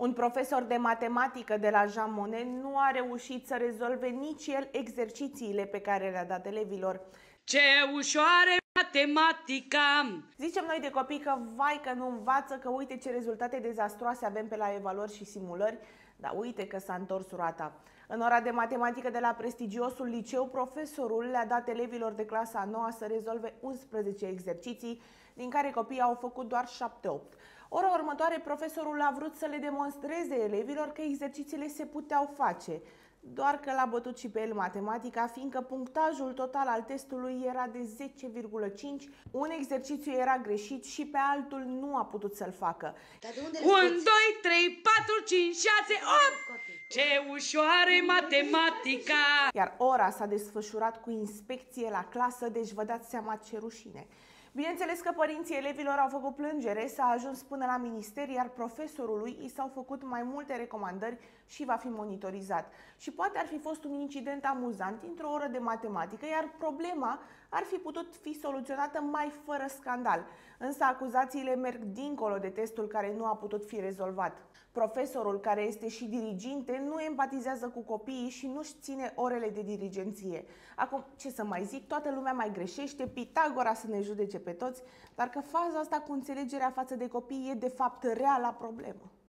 Un profesor de matematică de la Jean Monnet nu a reușit să rezolve nici el exercițiile pe care le-a dat elevilor. Ce ușoară matematica! Zicem noi de copii că vai că nu învață, că uite ce rezultate dezastroase avem pe la evaluări și simulări, dar uite că s-a întors roata. În ora de matematică de la prestigiosul liceu, profesorul le-a dat elevilor de clasa a 9-a să rezolve 11 exerciții, din care copiii au făcut doar 7-8. Ora următoare, profesorul a vrut să le demonstreze elevilor că exercițiile se puteau face, doar că l-a bătut și pe el matematica, fiindcă punctajul total al testului era de 10,5, un exercițiu era greșit și pe altul nu a putut să-l facă. 1, 2, 3, 4, 5, 6, 8! Ce ușoară matematica! Iar ora s-a desfășurat cu inspecție la clasă, deci vă dați seama ce rușine. Bineînțeles că părinții elevilor au făcut plângere, s-a ajuns până la minister, iar profesorului i s-au făcut mai multe recomandări și va fi monitorizat. Și poate ar fi fost un incident amuzant într-o oră de matematică, iar problema ar fi putut fi soluționată mai fără scandal. Însă acuzațiile merg dincolo de testul care nu a putut fi rezolvat. Profesorul, care este și diriginte, nu empatizează cu copiii și nu-și ține orele de dirigenție. Acum, ce să mai zic, toată lumea mai greșește, Pitagora să ne judece pe toți, dar că faza asta cu înțelegerea față de copii e de fapt reala problemă.